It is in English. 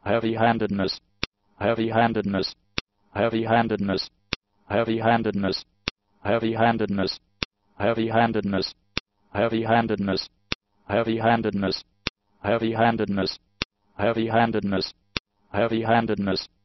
heavyhandedness, heavyhandedness, heavyhandedness, heavyhandedness, heavyhandedness, heavyhandedness, heavyhandedness, heavyhandedness, heavyhandedness, heavyhandedness, heavyhandedness,